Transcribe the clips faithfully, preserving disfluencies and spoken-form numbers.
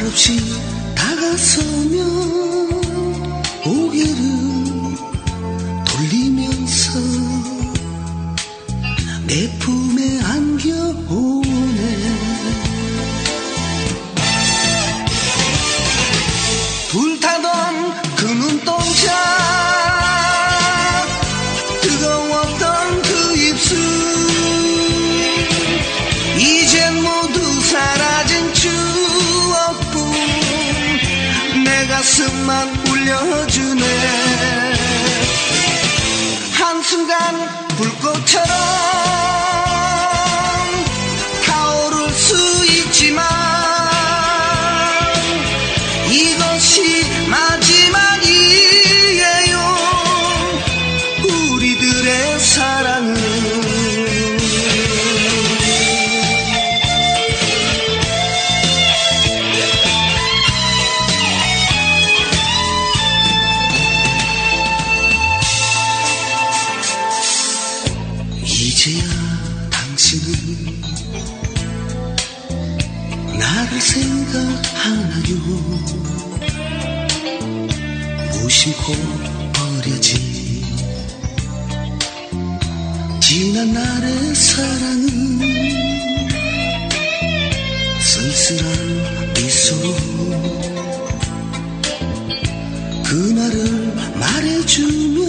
말없이 다가서면 고개를 돌리면서 내 품에 안겨오네. 불타던 그 눈동자, 뜨거웠던 그 입술, 이젠 모두 사라진 추억뿐 내 가슴만 울려주네. 한순간 불꽃처럼 타오를 수 있지만 이것이 마지막이에요. 우리들의 사랑은 이제야 당신은 나를 생각하나요? 무심코 버려진 지난 날의 사랑은 쓸쓸한 미소로 그날을 말해주며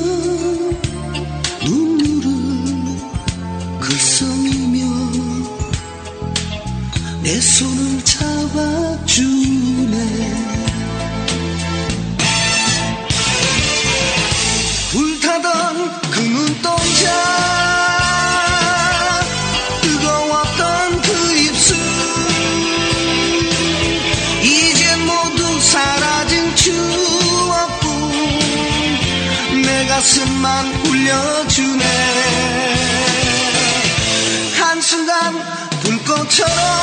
눈물을 글썽이며 내 손을 잡아주네. 불타던 그 눈동자, 뜨거웠던 그 입술, 이젠 모두 사라진 추억뿐 내 가슴만 울려주네. 한순간 불꽃처럼